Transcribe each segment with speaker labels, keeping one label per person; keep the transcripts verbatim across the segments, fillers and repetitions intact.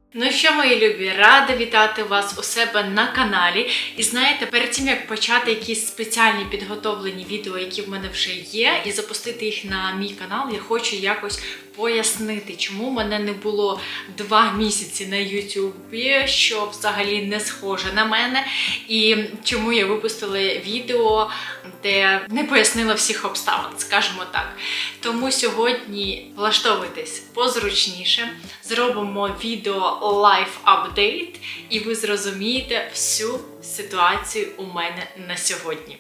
Speaker 1: Ну що, мої любі, рада вітати вас у себе на каналі. І знаєте, перед тим, як почати якісь спеціальні підготовлені відео, які в мене вже є, і запустити їх на мій канал, я хочу якось пояснити, чому в мене не було два місяці на ютубі, що взагалі не схоже на мене, і чому я випустила відео, де не пояснила всіх обставин, скажімо так. Тому сьогодні влаштовуйтесь позручніше, зробимо відео Life Update, і ви зрозумієте всю ситуацію у мене на сьогодні.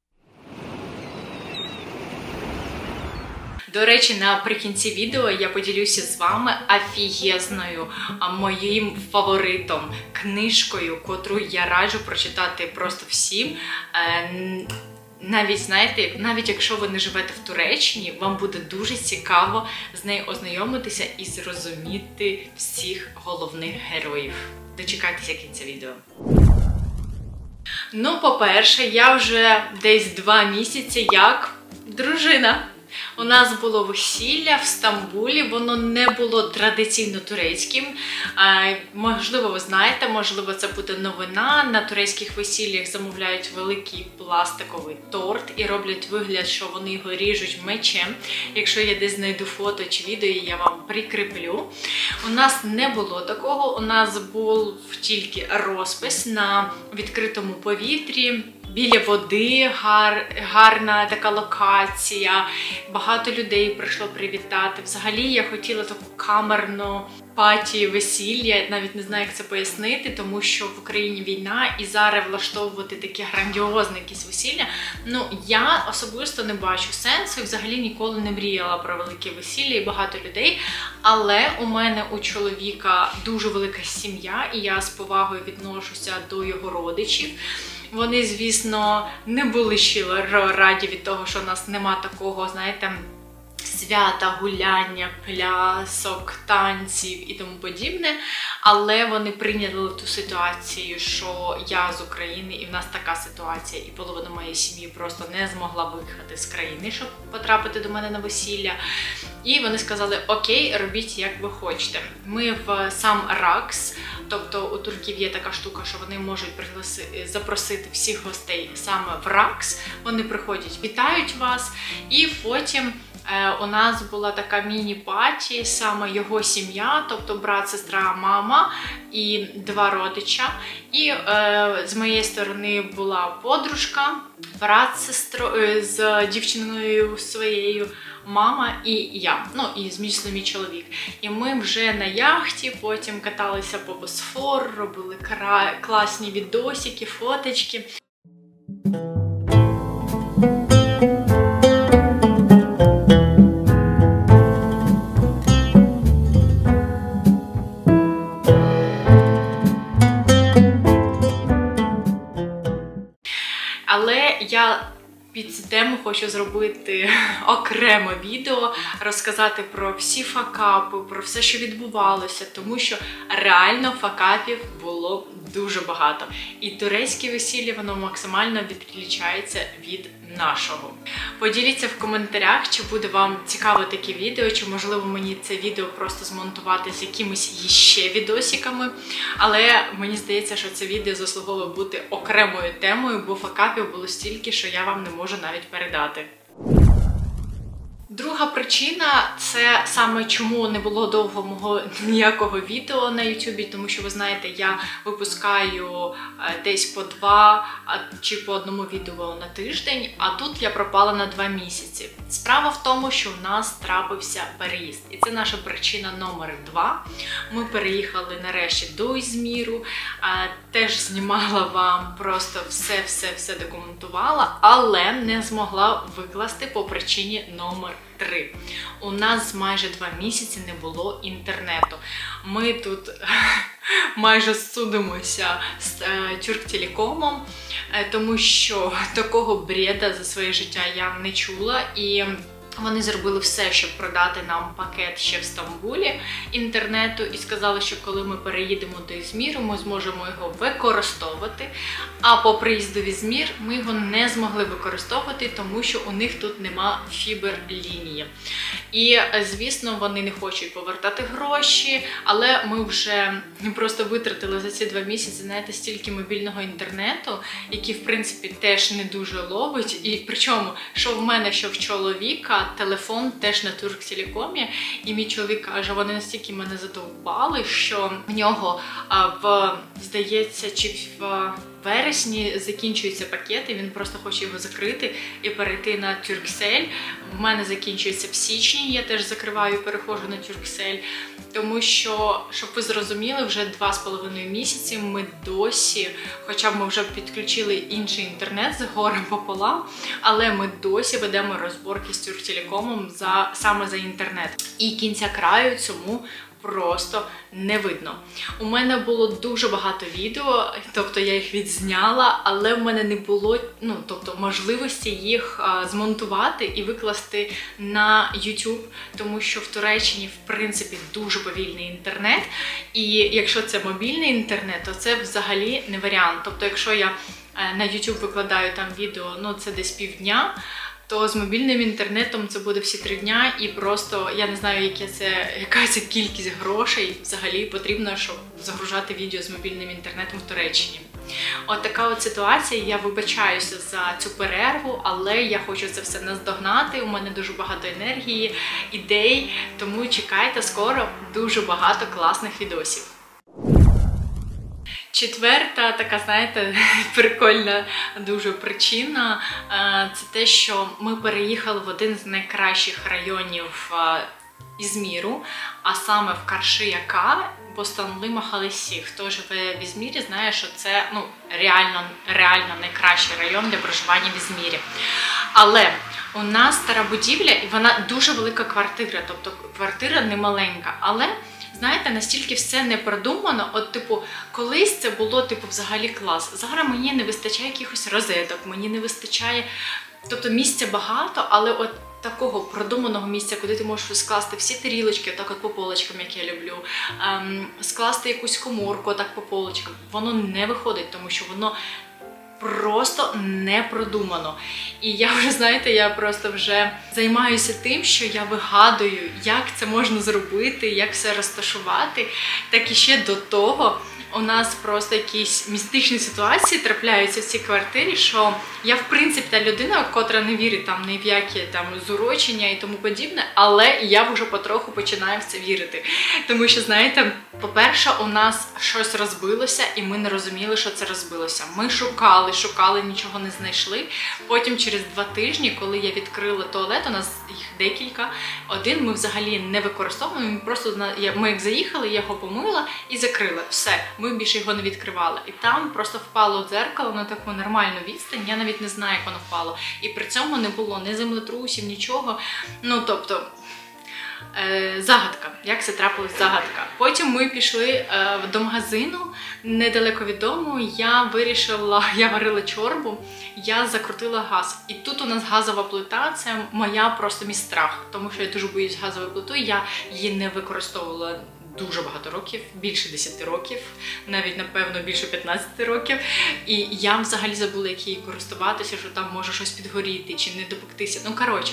Speaker 1: До речі, наприкінці відео я поділюся з вами офігезною моїм фаворитом, книжкою, котру я раджу прочитати просто всім. Навіть, знаєте, навіть якщо ви не живете в Туреччині, вам буде дуже цікаво з нею ознайомитися і зрозуміти всіх головних героїв. Дочекайтеся кінця відео. Ну, по-перше, я вже десь два місяці як дружина. У нас було весілля в Стамбулі, воно не було традиційно турецьким. Можливо, ви знаєте, можливо, це буде новина. На турецьких весіллях замовляють великий пластиковий торт і роблять вигляд, що вони його ріжуть мечем. Якщо я десь знайду фото чи відео, я вам прикріплю. У нас не було такого, у нас був тільки розпис на відкритому повітрі. Біля води, гар, гарна така локація, багато людей прийшло привітати. Взагалі я хотіла таку камерну паті весілля, навіть не знаю, як це пояснити, тому що в Україні війна і зараз влаштовувати таке грандіозне якесь весілля. Ну, я особисто не бачу сенсу і взагалі ніколи не мріяла про велике весілля і багато людей. Але у мене у чоловіка дуже велика сім'я і я з повагою відношуся до його родичів. Вони, звісно, не були щиро раді від того, що у нас нема такого, знаєте, свята, гуляння, плясок, танців і тому подібне. Але вони прийняли ту ситуацію, що я з України, і в нас така ситуація, і половина моєї сім'ї просто не змогла виїхати з країни, щоб потрапити до мене на весілля. І вони сказали, окей, робіть як ви хочете. Ми в сам Ракс, тобто у турків є така штука, що вони можуть пригласити, запросити всіх гостей саме в Ракс. Вони приходять, вітають вас, і потім у нас була така міні-паті, саме його сім'я, тобто брат, сестра, мама і два родича. І е, з моєї сторони була подружка, брат з сестрою, з дівчиною своєю, мама і я, ну і, звісно, мій чоловік. І ми вже на яхті, потім каталися по Босфору, робили класні відосики, фоточки. Але я під цю тему хочу зробити окремо відео, розказати про всі факапи, про все, що відбувалося, тому що реально факапів було дуже багато. І турецьке весілля, воно максимально відрізняється від нашого. Поділіться в коментарях, чи буде вам цікаво таке відео, чи можливо мені це відео просто змонтувати з якимись іще відосиками. Але мені здається, що це відео заслуговує бути окремою темою, бо факапів було стільки, що я вам не можу навіть передати. Друга причина – це саме чому не було довго мого ніякого відео на ютубі, тому що, ви знаєте, я випускаю десь по два чи по одному відео на тиждень, а тут я пропала на два місяці. Справа в тому, що в нас трапився переїзд, і це наша причина номер два. Ми переїхали нарешті до Ізміру, теж знімала вам, просто все-все-все документувала, але не змогла викласти по причині номер три. У нас майже два місяці не було інтернету. Ми тут майже судимося з Тюрктелекомом, тому що такого бреда за своє життя я не чула. І Вони зробили все, щоб продати нам пакет ще в Стамбулі інтернету, і сказали, що коли ми переїдемо до Ізміру, ми зможемо його використовувати, а по приїзду в Ізмір ми його не змогли використовувати, тому що у них тут нема фіберлінії. І, звісно, вони не хочуть повертати гроші, але ми вже просто витратили за ці два місяці, знаєте, стільки мобільного інтернету, який, в принципі, теж не дуже ловить. І причому, що в мене, що в чоловіка, телефон теж на Турктелекомі, і мій чоловік каже, вони настільки мене задовбали, що в нього, в, здається, чи в вересні закінчуються пакети, він просто хоче його закрити і перейти на Turkcell. В мене закінчується в січні, я теж закриваю і переходжу на Turkcell, тому що, щоб ви зрозуміли, вже два з половиною місяці ми досі, хоча б ми вже підключили інший інтернет з горем пополам, але ми досі ведемо розборки з Турктелекомом за, саме за інтернет. І кінця краю цьому просто не видно. У мене було дуже багато відео, тобто я їх відзняла, але в мене не було, ну, тобто, можливості їх а, змонтувати і викласти на YouTube, тому що в Туреччині, в принципі, дуже повільний інтернет, і якщо це мобільний інтернет, то це взагалі не варіант. Тобто, якщо я на YouTube викладаю там відео, ну, це десь півдня, то з мобільним інтернетом це буде всі три дня, і просто я не знаю, яке це, яка це кількість грошей взагалі потрібно, щоб загружати відео з мобільним інтернетом в Туреччині. От така от ситуація, я вибачаюся за цю перерву, але я хочу це все наздогнати, у мене дуже багато енергії, ідей, тому чекайте, скоро дуже багато класних відосів. Четверта така, знаєте, прикольна дуже причина – це те, що ми переїхали в один з найкращих районів Ізміру, а саме в Каршияка, Бостанли Махалесі. Хто живе в Ізмірі, знає, що це, ну, реально, реально найкращий район для проживання в Ізмірі. Але у нас стара будівля, і вона дуже велика квартира, тобто квартира не маленька, але знаєте, настільки все не продумано, от, типу, колись це було, типу, взагалі клас. Зараз мені не вистачає якихось розеток, мені не вистачає, тобто місця багато, але от такого продуманого місця, куди ти можеш скласти всі тарілочки, так от по полочкам, як я люблю, ем, скласти якусь коморку, так по полочкам, воно не виходить, тому що воно просто не продумано. І я вже, знаєте, я просто вже займаюся тим, що я вигадую, як це можна зробити, як все розташувати. Так і ще до того у нас просто якісь містичні ситуації трапляються в цій квартирі, що я, в принципі, та людина, котра не вірить там ні в які там зурочення і тому подібне, але я вже потроху починаю в це вірити. Тому що, знаєте, по-перше, у нас щось розбилося, і ми не розуміли, що це розбилося. Ми шукали, шукали, нічого не знайшли. Потім через два тижні, коли я відкрила туалет, у нас їх декілька, один ми взагалі не використовуємо, ми просто, ми як заїхали, я його помила і закрила. Все. Ми більше його не відкривали. І там просто впало дзеркало на таку нормальну відстань, я навіть не знаю, як воно впало. І при цьому не було ні землетрусів, нічого. Ну, тобто, е, загадка. Як це трапилось, загадка. Потім ми пішли е, до магазину, недалеко від дому, я вирішила, я варила чорбу, я закрутила газ. І тут у нас газова плита, це моя просто мій страх, тому що я дуже боюсь газової плити, я її не використовувала дуже багато років, більше десяти років, навіть, напевно, більше п'ятнадцяти років. І я взагалі забула, як її користуватися, що там може щось підгоріти чи не допектися. Ну, коротше,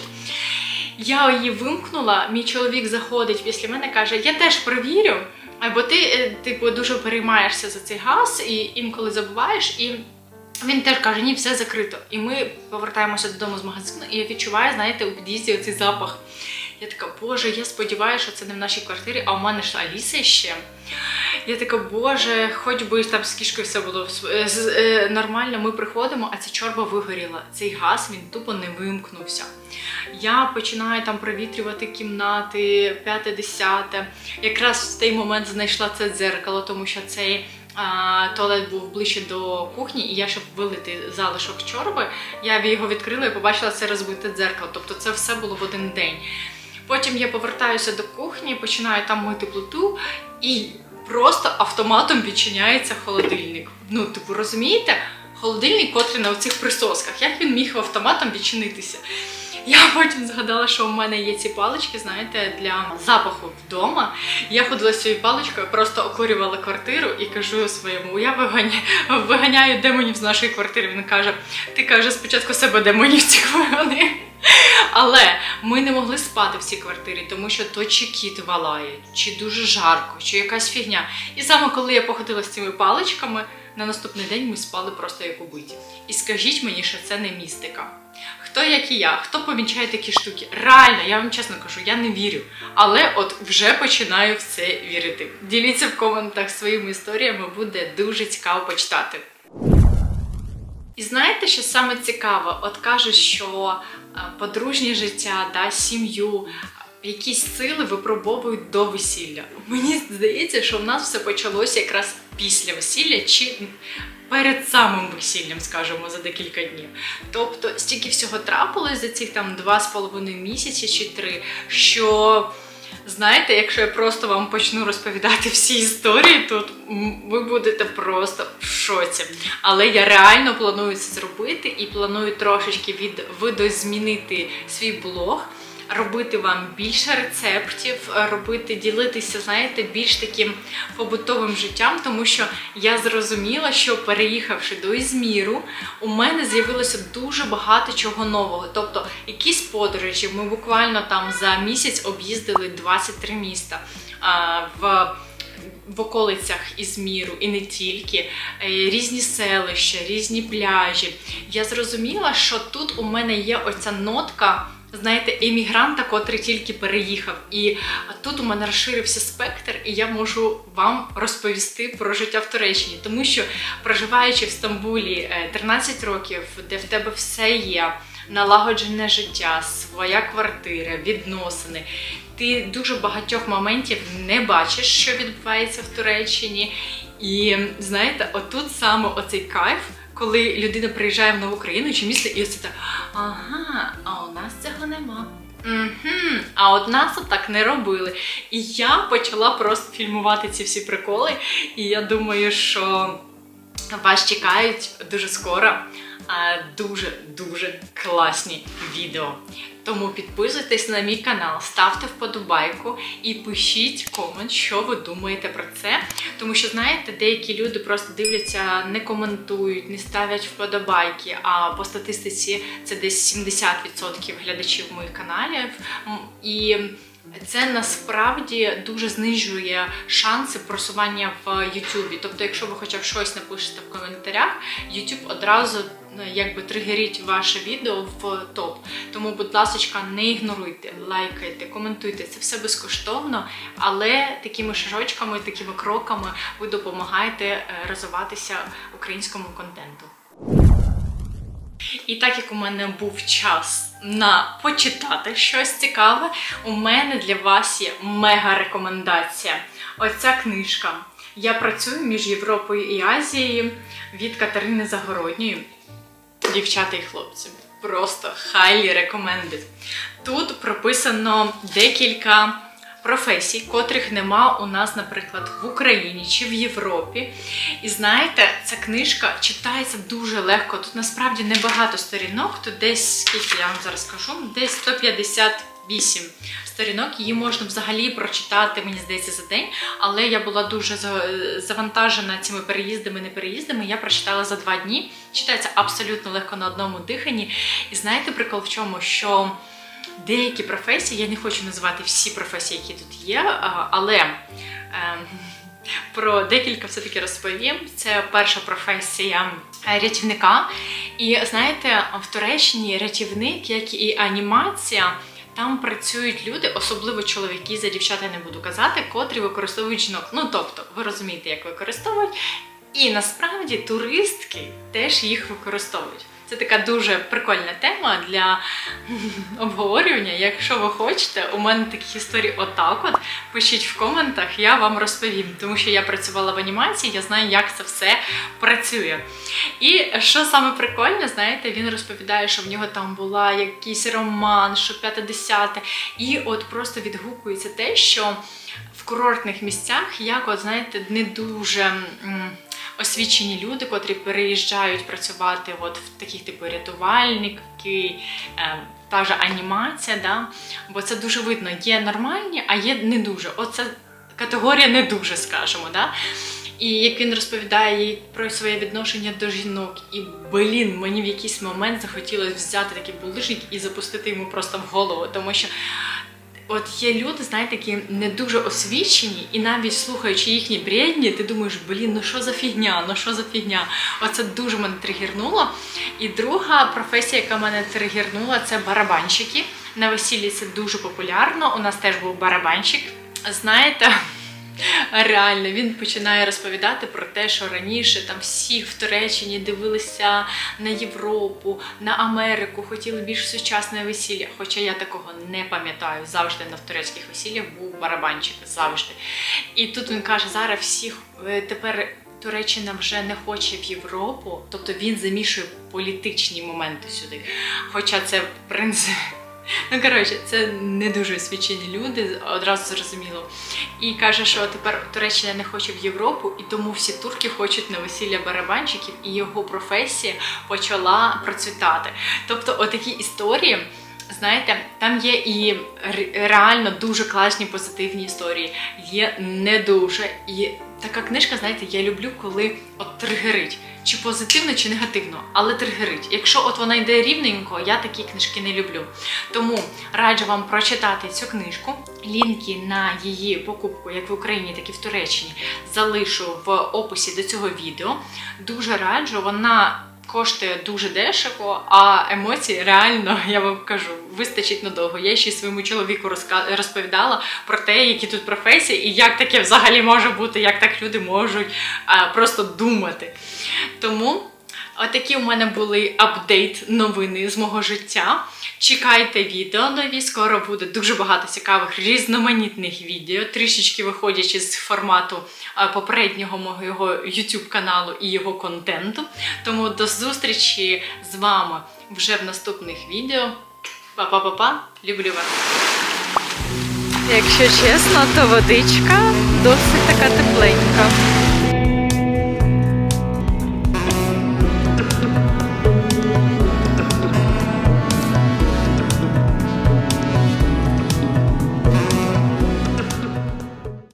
Speaker 1: я її вимкнула, мій чоловік заходить після мене, каже, я теж перевірю, бо ти, типу, дуже переймаєшся за цей газ і інколи забуваєш, і він теж каже, ні, все закрито. І ми повертаємося додому з магазину, і я відчуваю, знаєте, у під'їзді оцей запах. Я така, боже, я сподіваюся, що це не в нашій квартирі, а у мене ж Аліса ще. Я така, боже, хоч би там з кішкою все було нормально, ми приходимо, а ця чорба вигоріла. Цей газ, він тупо не вимкнувся. Я починаю там провітрювати кімнати, п'яте-десяте. Якраз в той момент знайшла це дзеркало, тому що цей а, туалет був ближче до кухні, і я, щоб вилити залишок чорби, я його відкрила і побачила це розбите дзеркало. Тобто це все було в один день. Потім я повертаюся до кухні, починаю там мити плиту, і просто автоматом відчиняється холодильник. Ну, типу, розумієте? Холодильник, котрий на оцих присосках. Як він міг автоматом відчинитися? Я потім згадала, що в мене є ці палички, знаєте, для запаху вдома. Я ходила з цією паличкою, просто окурювала квартиру і кажу своєму, я виганяю, виганяю демонів з нашої квартири. Він каже, ти, каже, спочатку себе демонів цих вигони. Але ми не могли спати в цій квартирі, тому що то чи кіт валає, чи дуже жарко, чи якась фігня. І саме коли я походила з цими паличками, на наступний день ми спали просто як убиті. І скажіть мені, що це не містика. Хто, як і я, хто помічає такі штуки? Реально, я вам чесно кажу, я не вірю. Але от вже починаю в це вірити. Діліться в коментах своїми історіями, буде дуже цікаво почитати. І знаєте, що саме цікаво? От кажуть, що подружнє життя, да, сім'ю, якісь сили випробовують до весілля. Мені здається, що в нас все почалося якраз після весілля, чи перед самим весіллям, скажімо, за декілька днів. Тобто, стільки всього трапилось за цих там два з половиною місяці чи три, що, знаєте, якщо я просто вам почну розповідати всі історії, то ви будете просто в шоці. Але я реально планую це зробити і планую трошечки від видозмінити свій блог, робити вам більше рецептів, робити, ділитися, знаєте, більш таким побутовим життям, тому що я зрозуміла, що переїхавши до Ізміру, у мене з'явилося дуже багато чого нового. Тобто, якісь подорожі, ми буквально там за місяць об'їздили двадцять три міста в в околицях Ізміру, і не тільки, різні селища, різні пляжі. Я зрозуміла, що тут у мене є оця нотка, знаєте, емігранта, котрий тільки переїхав. І тут у мене розширився спектр, і я можу вам розповісти про життя в Туреччині. Тому що, проживаючи в Стамбулі тринадцять років, де в тебе все є, налагоджене життя, своя квартира, відносини, ти дуже багатьох моментів не бачиш, що відбувається в Туреччині. І, знаєте, отут саме оцей кайф, коли людина приїжджає в нову країну чи місто, і ось це так, ага, а у нас цього нема. Угу, а от нас так не робили. І я почала просто фільмувати ці всі приколи, і я думаю, що вас чекають дуже скоро дуже-дуже класні відео. Тому підписуйтесь на мій канал, ставте вподобайку і пишіть комент, що ви думаєте про це. Тому що, знаєте, деякі люди просто дивляться, не коментують, не ставлять вподобайки, а по статистиці це десь сімдесят відсотків глядачів моїх каналів. І це насправді дуже знижує шанси просування в Ютубі. Тобто, якщо ви хоча б щось напишете в коментарях, Ютуб одразу якби тригерить ваше відео в топ. Тому, будь ласка, не ігноруйте, лайкайте, коментуйте. Це все безкоштовно, але такими шажочками, такими кроками ви допомагаєте розвиватися українському контенту. І так як у мене був час на почитати щось цікаве, у мене для вас є мега рекомендація. Оця книжка «Я працюю між Європою і Азією» від Катерини Загородньої. Дівчата і хлопці, просто highly recommended. Тут прописано декілька професій, котрих нема у нас, наприклад, в Україні чи в Європі. І знаєте, ця книжка читається дуже легко. Тут насправді небагато сторінок, тут десь, скільки я вам зараз скажу, десь сто п'ятдесят вісім сторінок. Її можна взагалі прочитати, мені здається, за день, але я була дуже завантажена цими переїздами, не переїздами, я прочитала за два дні. Читається абсолютно легко на одному диханні. І знаєте, прикол в чому? Що деякі професії, я не хочу називати всі професії, які тут є, але е, про декілька все-таки розповім. Це перша професія рятівника. І знаєте, в Туреччині рятівник, як і анімація, там працюють люди, особливо чоловіки, за дівчата я не буду казати, котрі використовують жінок. Ну, тобто, ви розумієте, як використовують. І насправді туристки теж їх використовують. Це така дуже прикольна тема для обговорювання. Якщо ви хочете, у мене таких історій отак от, пишіть в коментах, я вам розповім. Тому що я працювала в анімації, я знаю, як це все працює. І що саме прикольне, знаєте, він розповідає, що в нього там була якийсь роман, що п'яте-десяте. І от просто відгукується те, що в курортних місцях, як от, знаєте, не дуже освічені люди, котрі переїжджають працювати от в таких типу рятувальники, та ж анімація, да? Бо це дуже видно, є нормальні, а є не дуже. Оце категорія не дуже, скажімо. Да? І як він розповідає їй про своє відношення до жінок, і, блін, мені в якийсь момент захотілося взяти такий булишник і запустити йому просто в голову, тому що от є люди, знаєте, які не дуже освічені, і навіть слухаючи їхні бредні, ти думаєш, блін, ну що за фігня, ну що за фігня. Оце дуже мене тригернуло. І друга професія, яка мене тригернула, це барабанщики. На весіллі це дуже популярно, у нас теж був барабанщик. Знаєте, реально, він починає розповідати про те, що раніше там всі в Туреччині дивилися на Європу, на Америку, хотіли більш сучасне весілля. Хоча я такого не пам'ятаю. Завжди на турецьких весіллях був барабанщик, завжди. І тут він каже, зараз всіх тепер Туреччина вже не хоче в Європу, тобто він замішує політичні моменти сюди. Хоча це, в принципі, ну, коротше, це не дуже освічені люди, одразу зрозуміло. І каже, що тепер Туреччина не хоче в Європу, і тому всі турки хочуть на весілля барабанщиків, і його професія почала процвітати. Тобто, отакі історії, знаєте, там є і реально дуже класні позитивні історії, є не дуже. І така книжка, знаєте, я люблю, коли от тригерить. Чи позитивно, чи негативно, але тригерить. Якщо от вона йде рівненько, я такі книжки не люблю. Тому раджу вам прочитати цю книжку. Лінки на її покупку, як в Україні, так і в Туреччині, залишу в описі до цього відео. Дуже раджу, вона коштує дуже дешево, а емоції реально, я вам кажу, вистачить надовго. Я ще своєму чоловіку розповідала про те, які тут професії, і як таке взагалі може бути, як так люди можуть а, просто думати. Тому отакі у мене були апдейт новини з мого життя. Чекайте відео нові, скоро буде дуже багато цікавих різноманітних відео, трішечки виходячи з формату попереднього мого YouTube каналу і його контенту. Тому до зустрічі з вами вже в наступних відео. Па-па-па-па, люблю вас! Якщо чесно, то водичка досить така тепленька.